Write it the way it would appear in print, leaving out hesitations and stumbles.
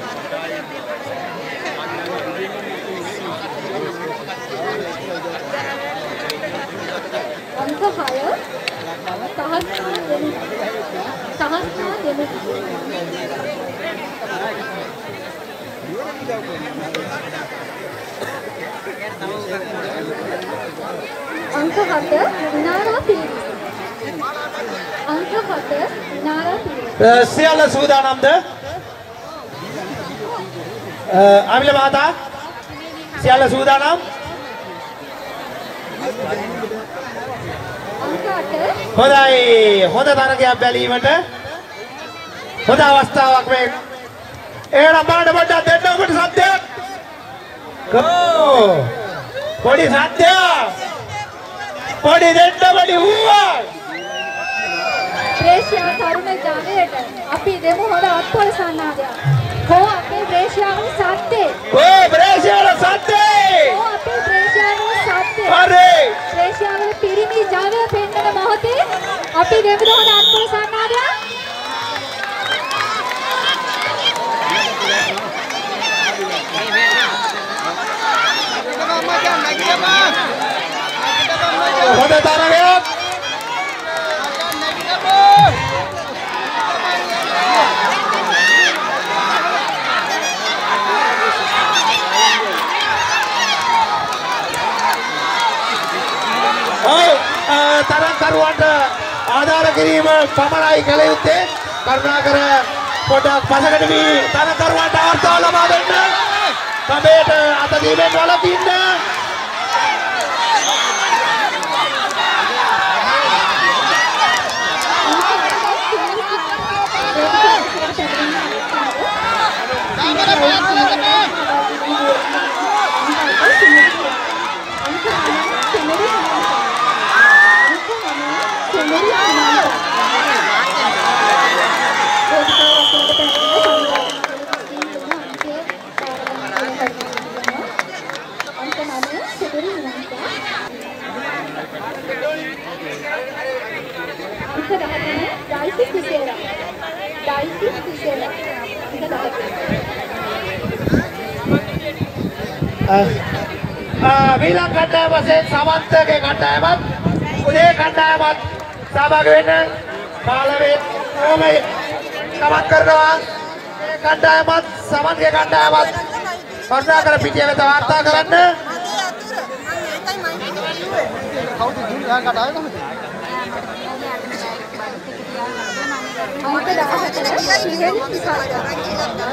අංක 6 අංක 7 විනාරා පිරිස්. අංක 7 විනාරා පිරිස්. සියල්ල සූදානම්ද? අමිල මහතා සියල්ල සූදානම්? අංක 8 හොඳයි. හොඳ තරගයක් බැලීමට හොඳ අවස්ථාවක් මේ. එහෙනම් බාඩ පොඩ්ඩක් දෙන්න ඔබට සත්‍යයක්. ගෝ. පොඩි සත්‍යයක්. පොඩි දෙන්න පොඩි හුවා. ප්‍රේක්ෂා තරුණ ජනයට අපි දෙමු හොඳ අත්පොල සන්නාදයක්. කො අපේ ප්‍රේක්ෂාවගේ සත්‍යේ. කො ප්‍රේක්ෂාවගේ සත්‍යේ. කො අපේ ප්‍රේක්ෂාවගේ සත්‍යේ. හරි. ප්‍රේක්ෂාවගේ පිරිමි ජවය පෙන්වන මොහොතේ අපි දෙමු හොඳ අත්පොල සන්නාදයක්. හොඳ තරගයක්. තරගකරුවන්ට ආධාර කිරීම පමණයි කළ යුත්තේ. කරුණාකර පොඩක් පසකට වී තරගකරුවන්ට අවස්ථාව ලබා දෙන්න. කඹයට අත දීමෙන් වළකින්න. ඊළඟ කණ්ඩායම වශයෙන් සමන්තගේ කණ්ඩායමත් උදේ කණ්ඩායමත් සහභාගී වෙන්න කාලවේ ඕමයි සමත් කරනවා. මේ කණ්ඩායමත් සමන්ගේ කණ්ඩායමත් කරුණාකර පිටිය වෙත වාර්තා කරන්න. අංක 14 ශ්‍රීහෙන් විසාරා.